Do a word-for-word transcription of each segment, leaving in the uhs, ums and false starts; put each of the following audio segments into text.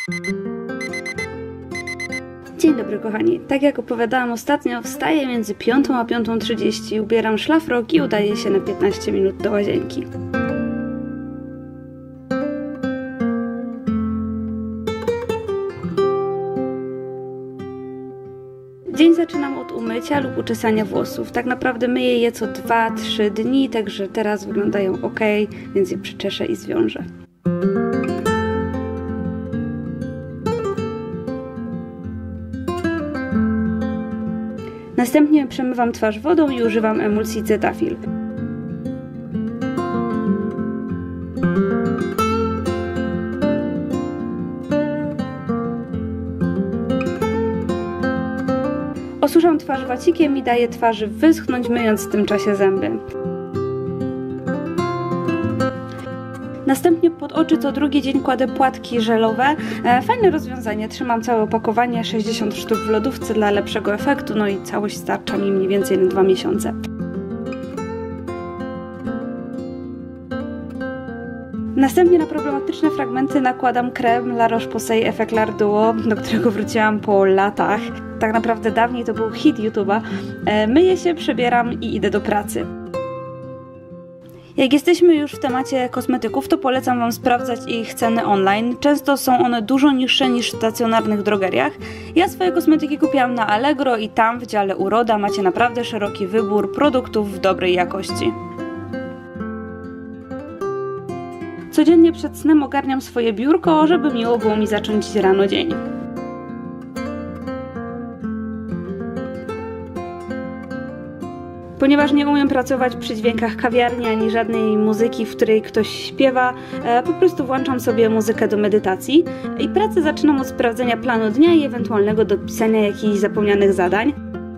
Dzień dobry kochani, tak jak opowiadałam ostatnio, wstaję między piątą a piątą trzydzieści, ubieram szlafrok i udaję się na piętnaście minut do łazienki. Dzień zaczynam od umycia lub uczesania włosów. Tak naprawdę myję je co dwa trzy dni, także teraz wyglądają ok, więc je przyczeszę i zwiążę. Następnie przemywam twarz wodą i używam emulsji Cetaphil. Osuszam twarz wacikiem i daję twarzy wyschnąć, myjąc w tym czasie zęby. Następnie pod oczy co drugi dzień kładę płatki żelowe. E, fajne rozwiązanie, trzymam całe opakowanie, sześćdziesiąt sztuk w lodówce dla lepszego efektu, no i całość starcza mi mniej więcej na dwa miesiące. Następnie na problematyczne fragmenty nakładam krem La Roche-Posay Effaclar Duo, do którego wróciłam po latach. Tak naprawdę dawniej to był hit YouTube'a. E, myję się, przebieram i idę do pracy. Jak jesteśmy już w temacie kosmetyków, to polecam Wam sprawdzać ich ceny online. Często są one dużo niższe niż w stacjonarnych drogeriach. Ja swoje kosmetyki kupiłam na Allegro i tam w dziale Uroda macie naprawdę szeroki wybór produktów w dobrej jakości. Codziennie przed snem ogarniam swoje biurko, żeby miło było mi zacząć rano dzień. Ponieważ nie umiem pracować przy dźwiękach kawiarni ani żadnej muzyki, w której ktoś śpiewa, po prostu włączam sobie muzykę do medytacji i pracę zaczynam od sprawdzenia planu dnia i ewentualnego dopisania jakichś zapomnianych zadań.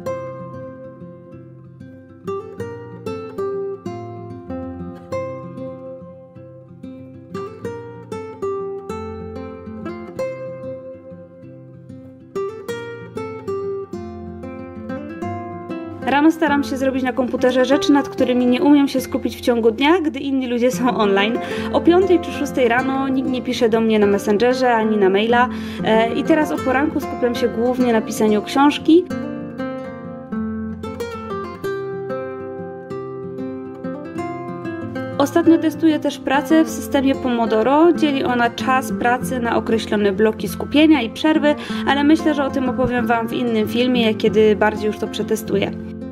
Rano staram się zrobić na komputerze rzeczy, nad którymi nie umiem się skupić w ciągu dnia, gdy inni ludzie są online. O piątej czy szóstej rano nikt nie pisze do mnie na Messengerze ani na maila e, i teraz o poranku skupiam się głównie na pisaniu książki. Ostatnio testuję też pracę w systemie Pomodoro. Dzieli ona czas pracy na określone bloki skupienia i przerwy, ale myślę, że o tym opowiem Wam w innym filmie, kiedy bardziej już to przetestuję.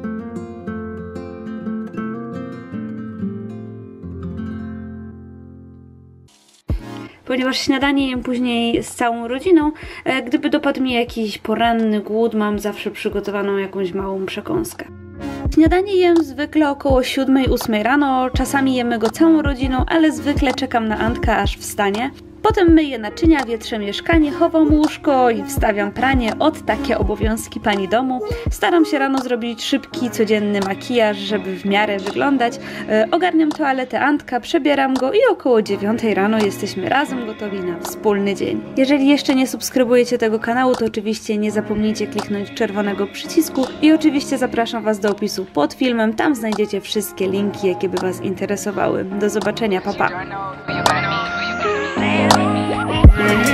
Ponieważ śniadanie jem później z całą rodziną, gdyby dopadł mi jakiś poranny głód, mam zawsze przygotowaną jakąś małą przekąskę. Śniadanie jem zwykle około siódmej ósmej rano, czasami jemy go całą rodziną, ale zwykle czekam na Antka, aż wstanie. Potem myję naczynia, wietrzę mieszkanie, chowam łóżko i wstawiam pranie. Od takie obowiązki pani domu. Staram się rano zrobić szybki, codzienny makijaż, żeby w miarę wyglądać. E, ogarniam toaletę Antka, przebieram go i około dziewiątej rano jesteśmy razem gotowi na wspólny dzień. Jeżeli jeszcze nie subskrybujecie tego kanału, to oczywiście nie zapomnijcie kliknąć czerwonego przycisku i oczywiście zapraszam Was do opisu pod filmem. Tam znajdziecie wszystkie linki, jakie by Was interesowały. Do zobaczenia, pa pa!